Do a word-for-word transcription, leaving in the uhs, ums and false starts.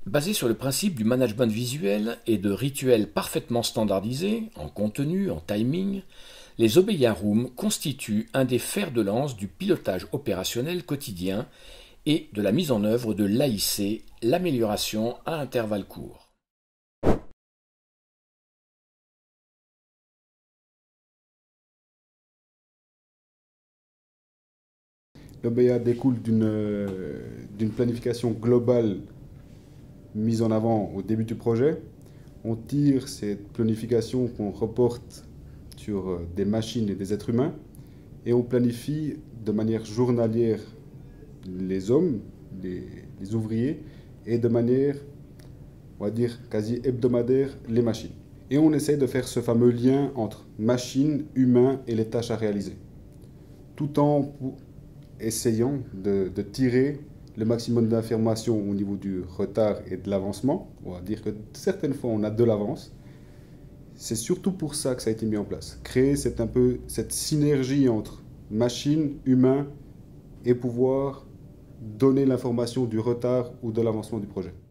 Basé sur le principe du management visuel et de rituels parfaitement standardisés, en contenu, en timing, les Obeya Rooms constituent un des fers de lance du pilotage opérationnel quotidien et de la mise en œuvre de l'A I C, l'amélioration à intervalles courts. L'Obeya découle d'une euh, d'une planification globale mise en avant au début du projet. On tire cette planification qu'on reporte sur euh, des machines et des êtres humains et on planifie de manière journalière les hommes, les, les ouvriers et de manière, on va dire, quasi hebdomadaire les machines. Et on essaie de faire ce fameux lien entre machines, humains et les tâches à réaliser, tout en essayant de, de tirer le maximum d'informations au niveau du retard et de l'avancement. On va dire que certaines fois on a de l'avance. C'est surtout pour ça que ça a été mis en place. Créer cette, un peu, cette synergie entre machine, humain et pouvoir donner l'information du retard ou de l'avancement du projet.